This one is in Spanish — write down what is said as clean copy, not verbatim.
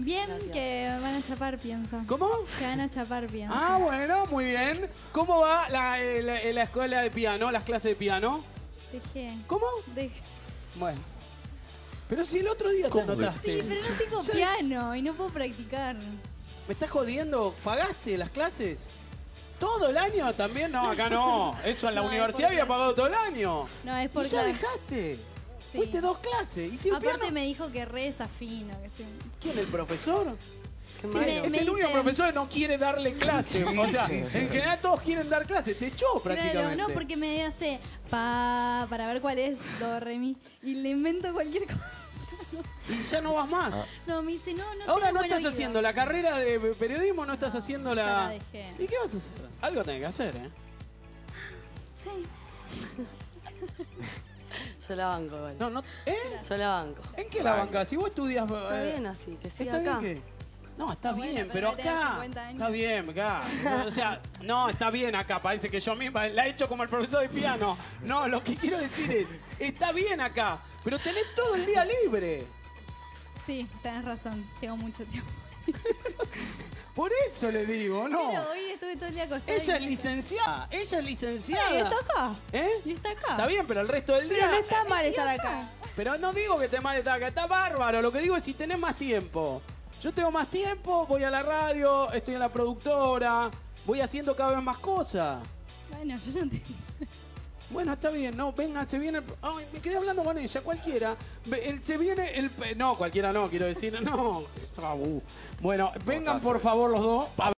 Bien, Gracias. que van a chapar, pienso. ¿Cómo? Que van a chapar, pienso. Ah, bueno, muy bien. ¿Cómo va la escuela de piano, las clases de piano? Dejé. ¿Cómo? Dejé. Bueno. Pero si el otro día te anotaste. Sí, pero no tengo piano y no puedo practicar. ¿Me estás jodiendo? ¿Pagaste las clases? ¿Todo el año también? No, acá no. Eso en la No, es universidad porque- había pagado todo el año. No, es ¿Y por ya clase. dejaste? Sí. Fuiste 2 clases. ¿Y si el Aparte piano? me dijo que re desafino. Que sí. ¿Quién, el profesor? Qué Sí, malo. me Es el único dicen- profesor que no quiere darle clase. O sea, sí, sí, en sí. general todos quieren dar clases. Te echó prácticamente. Claro, no, porque me hace para ver cuál es do, re, mi. Y le invento cualquier cosa. Y ya no vas más. No, me dice, no Ahora tengo no buen estás oído. haciendo la carrera de periodismo, no estás haciendo esa la... la dejé. ¿Y qué vas a hacer? Algo tenés que hacer, ¿eh? Sí. Yo la banco, igual. No, no... ¿Eh? Yo la banco. ¿En qué la bancás? Si vos estudias... Está bien así, que siga ¿Está acá. bien qué? No, está Bueno, bien, pero pero tenés acá... 50 años. Está bien, acá. O sea, no, está bien acá. Parece que yo misma la he hecho como el profesor de piano. No, lo que quiero decir es... Está bien acá, pero tenés todo el día libre. Sí, tenés razón. Tengo mucho tiempo. Por eso le digo, ¿no? Pero hoy estuve todo el día acostada. Ella es y- licenciada. Ella es licenciada. ¿Y está acá? ¿Eh? ¿Y está acá? Está bien, pero el resto del día... Pero no está mal estar acá. Pero no digo que te mal está acá, está bárbaro. Lo que digo es si tenés más tiempo. Yo tengo más tiempo, voy a la radio, estoy en la productora, voy haciendo cada vez más cosas. Bueno, yo no entiendo. Bueno, está bien, no, venga, se viene... Ay, me quedé hablando con ella, cualquiera. Se viene el... No, cualquiera no, quiero decir, no. Bueno, vengan por favor los dos.